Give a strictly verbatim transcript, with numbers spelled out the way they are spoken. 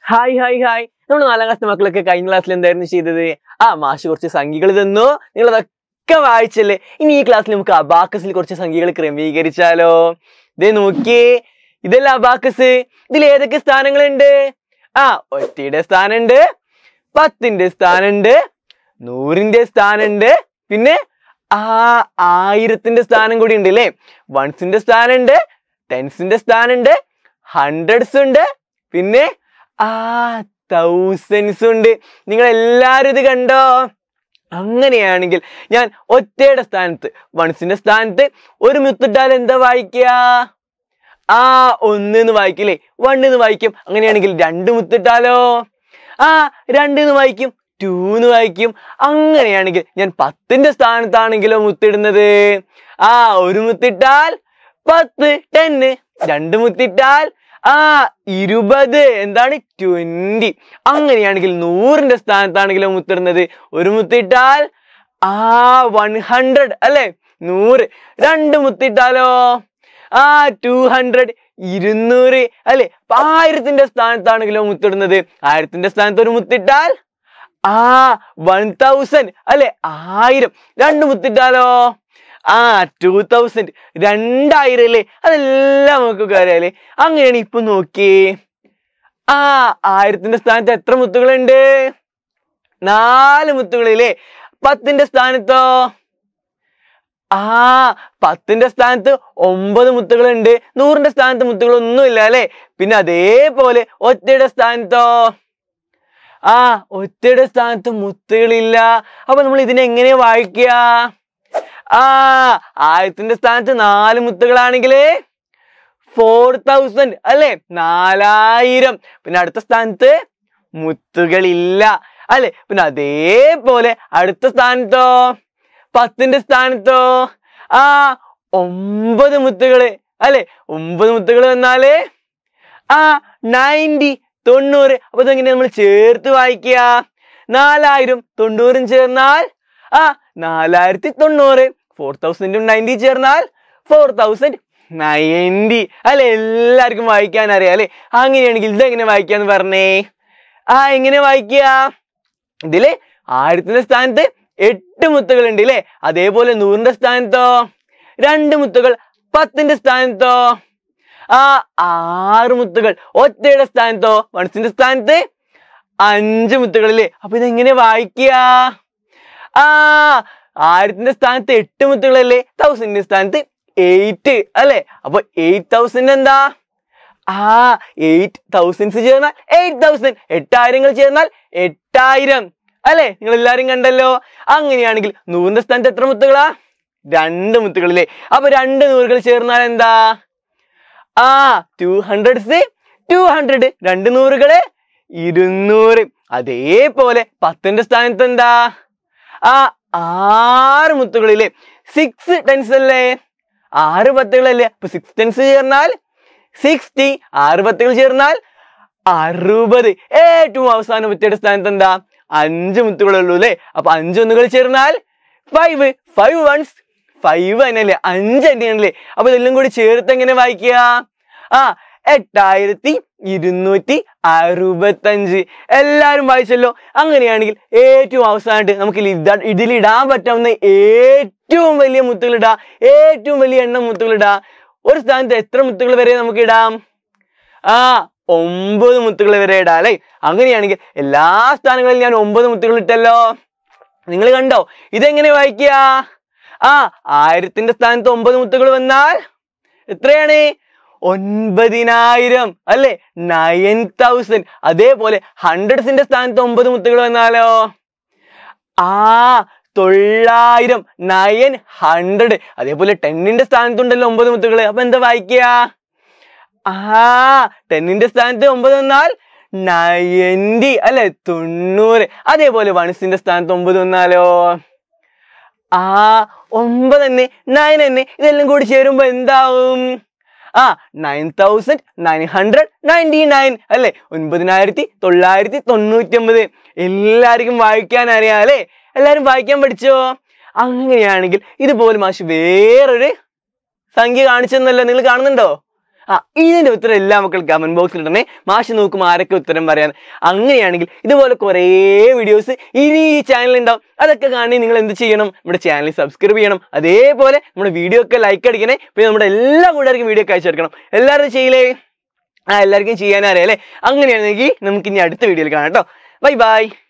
Hi hi hi നമ്മൾ നാലാം ക്ലാസ്സിലെ മക്കളൊക്കെ കഴിഞ്ഞ ക്ലാസ്സിൽ എന്തായിരുന്നു ചെയ്തത്? ആ മാഷ് കുറച്ച് സംഖ്യകൾ തന്നു, നിങ്ങൾ അതൊക്കെ വായിച്ചല്ലേ. ഇനി ഈ ക്ലാസ്സിൽ നമുക്ക് അബാക്കസിൽ കുറച്ച് സംഖ്യകൾ ക്രമീകരിച്ചാലോ? ഇതേ നോക്കിയേ, ഇതല്ല അബാക്കസ്. ഇതിൽ ഏതൊക്കെ സ്ഥാനങ്ങളുണ്ട്? ആ ഒറ്റയുടെ സ്ഥാനമുണ്ട്, പത്തിന്റെ സ്ഥാനമുണ്ട്, നൂറിന്റെ സ്ഥാനമുണ്ട്, പിന്നെ ആ ആയിരത്തിന്റെ സ്ഥാനം കൂടി ഉണ്ട് അല്ലേ. വൺസിന്റെ സ്ഥാനമുണ്ട്, ടെൻസിന്റെ സ്ഥാനമുണ്ട്, ഹൺഡ്രഡ്സ് ഉണ്ട്, പിന്നെ ആ തൗസൻഡ്സ് ഉണ്ട്. നിങ്ങൾ എല്ലാരും ഇത് കണ്ടോ? അങ്ങനെയാണെങ്കിൽ ഞാൻ ഒറ്റയുടെ സ്ഥാനത്ത് വൺസിന്റെ സ്ഥാനത്ത് ഒരു മുത്തിട്ടാൽ എന്താ വായിക്കുക? ആ ഒന്ന് എന്ന് വായിക്കില്ലേ, വൺ എന്ന് വായിക്കും. അങ്ങനെയാണെങ്കിൽ രണ്ട് മുത്തിട്ടാലോ? ആ രണ്ട് എന്ന് വായിക്കും, ടു എന്ന് വായിക്കും. അങ്ങനെയാണെങ്കിൽ ഞാൻ പത്തിന്റെ സ്ഥാനത്താണെങ്കിലോ മുത്തിടുന്നത്? ആ ഒരു മുത്തിട്ടാൽ പത്ത്, ടെന്ന്. രണ്ട് മുത്തിട്ടാൽ ആ ഇരുപത്, എന്താണ് ട്വന്റി. അങ്ങനെയാണെങ്കിൽ നൂറിന്റെ സ്ഥാനത്താണെങ്കിലോ മുത്തിടുന്നത്? ഒരു മുത്തിട്ടാൽ ആ വൺ ഹൺഡ്രഡ് അല്ലെ, നൂറ്. രണ്ട് മുത്തിട്ടാലോ? ആ ടു ഹൺഡ്രഡ്, ഇരുന്നൂറ് അല്ലെ. ആയിരത്തിന്റെ സ്ഥാനത്താണെങ്കിലോ മുത്തിടുന്നത്? ആയിരത്തിന്റെ സ്ഥാനത്ത് ഒരു മുത്തിട്ടാൽ ആ വൺ തൗസൻഡ് അല്ലെ, ആയിരം. രണ്ട് മുത്തിട്ടാലോ? ആ ടു തൗസൻഡ്, രണ്ടായിരം അല്ലേ. അതെല്ലാം നമുക്ക് അറിയാലേ. അങ്ങനെയാണ് ഇപ്പൊ നോക്കിയേ, ആ ആയിരത്തിന്റെ സ്ഥാനത്ത് എത്ര മുത്തുകളുണ്ട്? നാല് മുത്തുകളില്ലേ. പത്തിന്റെ സ്ഥാനത്തോ? ആ പത്തിന്റെ സ്ഥാനത്ത് ഒമ്പത് മുത്തുകളുണ്ട്. നൂറിന്റെ സ്ഥാനത്ത് മുത്തുകളൊന്നുമില്ല അല്ലെ. പിന്നെ അതേപോലെ ഒറ്റയുടെ സ്ഥാനത്തോ? ആ ഒറ്റയുടെ സ്ഥാനത്ത് മുത്തുകളില്ല. അപ്പൊ നമ്മൾ ഇതിനെങ്ങനെ വായിക്കുക? ആ ആയിരത്തിന്റെ സ്ഥാനത്ത് നാല് മുത്തുകളാണെങ്കിൽ ഫോർ തൗസൻഡ് അല്ലെ, നാലായിരം. പിന്നെ അടുത്ത സ്ഥാനത്ത് മുത്തുകളില്ല അല്ലെ. പിന്നെ അതേപോലെ അടുത്ത സ്ഥാനത്തോ? പത്തിന്റെ സ്ഥാനത്തോ? ആ ഒമ്പത് മുത്തുകള് അല്ലെ. ഒമ്പത് മുത്തുകൾ വന്നാല് ആ നയൻറ്റി, തൊണ്ണൂറ്. അപ്പൊ ഇതെങ്ങനെ നമ്മൾ ചേർത്ത് വായിക്കുക? നാലായിരം തൊണ്ണൂറും ചേർന്നാൽ ആ നാലായിരത്തി തൊണ്ണൂറ്. ഫോർ തൗസൻഡും നയൻറ്റി ചേർന്നാൽ ഫോർ തൗസൻഡ് നയൻറ്റി അല്ലെ. എല്ലാവർക്കും വായിക്കാൻ അറിയാം അല്ലെ. അങ്ങനെയാണെങ്കിൽ ഇതെങ്ങനെ വായിക്കാന്ന് പറഞ്ഞേ. ആ എങ്ങനെ വായിക്കുക? ഇതില് ആയിരത്തിന്റെ സ്ഥാനത്ത് എട്ട് മുത്തുകൾ ഉണ്ട് അല്ലെ. അതേപോലെ നൂറിന്റെ സ്ഥാനത്തോ? രണ്ട് മുത്തുകൾ. പത്തിന്റെ സ്ഥാനത്തോ? ആ ആറ് മുത്തുകൾ. ഒറ്റയുടെ സ്ഥാനത്തോ? വൺസിന്റെ സ്ഥാനത്ത് അഞ്ച് മുത്തുകൾ അല്ലേ. അപ്പൊ ഇതെങ്ങനെ വായിക്കുക? ആ ആയിരത്തിന്റെ സ്ഥാനത്ത് എട്ട് മുത്തുകളല്ലേ, തൗസൻഡിന്റെ സ്ഥാനത്ത് എയ്റ്റ് അല്ലെ. അപ്പൊ എയ്റ്റ് തൗസൻഡ് എന്താ? ആ എയ്റ്റ് തൗസൻഡ്സ് ചേർന്നാൽ എയ്റ്റ് തൗസൻഡ്. എട്ടായിരങ്ങൾ ചേർന്നാൽ എട്ടായിരം അല്ലെ. നിങ്ങൾ എല്ലാരും കണ്ടല്ലോ. അങ്ങനെയാണെങ്കിൽ നൂറിന്റെ സ്ഥാനത്ത് എത്ര മുത്തുകളാ? രണ്ട് മുത്തുകളില്ലേ. അപ്പൊ രണ്ട് നൂറുകൾ ചേർന്നാൽ എന്താ? ആ ടു ഹൺഡ്രഡ്സ്, ടു ഹൺഡ്രഡ്. രണ്ട് നൂറുകള് ഇരുന്നൂറ്. അതേപോലെ പത്തിന്റെ സ്ഥാനത്ത് എന്താ? ആ ആറ് മുത്തുകളില്ലേ, സിക്സ് ടെൻസ് അല്ലേ. ആറ് പത്തുകളല്ലേ. അപ്പൊ സിക്സ് ടെൻസ് ചേർന്നാൽ സിക്സ്റ്റി. ആറ് പത്തുകൾ ചേർന്നാൽ അറുപത്. ഏറ്റവും അവസാനം മുത്തയുടെ സ്ഥാനത്ത് എന്താ? അഞ്ച് മുത്തുകളുള്ളൂ അല്ലെ. അപ്പൊ അഞ്ചൊന്നുകൾ ചേർന്നാൽ ഫൈവ്. ഫൈവ് വൺസ് ഫൈവ് തന്നെയല്ലേ, അഞ്ച് തന്നെയാണല്ലേ. അപ്പൊ ഇതെല്ലാം കൂടി ചേർത്ത് എങ്ങനെ വായിക്കുക? ആ എട്ടായിരത്തി ഇരുന്നൂറ്റി അറുപത്തഞ്ച്. എല്ലാരും വായിച്ചല്ലോ. അങ്ങനെയാണെങ്കിൽ ഏറ്റവും അവസാനമായിട്ട് നമുക്ക് ഇതിലിടാൻ പറ്റാവുന്ന ഏറ്റവും വലിയ മുത്തുകളിടാ, ഏറ്റവും വലിയ എണ്ണം മുത്തുകളിടാ. ഒരു സ്ഥാനത്ത് എത്ര മുത്തുകൾ വരെ നമുക്ക് ഇടാം? ആ ഒമ്പത് മുത്തുകൾ വരെ ഇടാം അല്ലെ. അങ്ങനെയാണെങ്കിൽ എല്ലാ സ്ഥാനങ്ങളിലും ഞാൻ ഒമ്പത് മുത്തുകൾ ഇട്ടല്ലോ. നിങ്ങൾ കണ്ടോ? ഇതെങ്ങനെ വായിക്കുക? ആ ആയിരത്തിന്റെ സ്ഥാനത്ത് ഒമ്പത് മുത്തുകൾ വന്നാൽ എത്രയാണ്? ഒൻപതിനായിരം അല്ലെ, നയൻ തൗസൻഡ്. അതേപോലെ ഹൺഡ്രഡ്സിന്റെ സ്ഥാനത്ത് ഒമ്പത് മുത്തുകൾ വന്നാലോ? ആ തൊള്ളായിരം, നയൻ ഹൺഡ്രഡ്. അതേപോലെ ടെന്നിന്റെ സ്ഥാനത്തുണ്ടല്ലോ ഒമ്പത് മുത്തുകൾ. അപ്പൊ എന്താ വായിക്കുക? ആ ടെന്നിന്റെ സ്ഥാനത്ത് ഒമ്പത് വന്നാൽ നയൻറ്റി അല്ലെ, തൊണ്ണൂറ്. അതേപോലെ വൺസിന്റെ സ്ഥാനത്ത് ഒമ്പത് വന്നാലോ? ആ ഒമ്പത് തന്നെ, നയൻ തന്നെ. ഇതെല്ലാം കൂടി ചേരുമ്പോ എന്താവും? ആ nine thousand nine hundred ninety nine അല്ലെ, ഒൻപതിനായിരത്തി തൊള്ളായിരത്തി തൊണ്ണൂറ്റി ഒമ്പത്. എല്ലാവർക്കും വായിക്കാൻ അറിയാം അല്ലെ. എല്ലാരും വായിക്കാൻ പഠിച്ചോ? അങ്ങനെയാണെങ്കിൽ ഇതുപോലെ മാഷ് വേറൊരു സംഖ്യ കാണിച്ചെന്നല്ലോ, നിങ്ങൾ കാണുന്നുണ്ടോ? ആ ഇതിന്റെ ഉത്തരം എല്ലാ മക്കൾ കമന്റ് ബോക്സിൽ ഇടണേ. മാഷ് നോക്കും ആരൊക്കെ ഉത്തരം പറയാൻ. അങ്ങനെയാണെങ്കിൽ ഇതുപോലെ കുറേ വീഡിയോസ് ഇനി ഈ ചാനലിൽ ഉണ്ടാവും. അതൊക്കെ കാണി നിങ്ങൾ എന്ത് ചെയ്യണം? നമ്മുടെ ചാനൽ സബ്സ്ക്രൈബ് ചെയ്യണം. അതേപോലെ നമ്മുടെ വീഡിയോ ഒക്കെ ലൈക്ക് അടിക്കണേ. പിന്നെ നമ്മുടെ എല്ലാ കൂട്ടുകാർക്കും വീഡിയോ ഒക്കെ അയച്ചു കൊടുക്കണം. എല്ലാവരും ചെയ്യില്ലേ? ആ എല്ലാവർക്കും ചെയ്യാനറിയാം അല്ലേ? അങ്ങനെയാണെങ്കിൽ നമുക്ക് ഇനി അടുത്ത വീഡിയോയിൽ കാണാം കേട്ടോ. Bye by.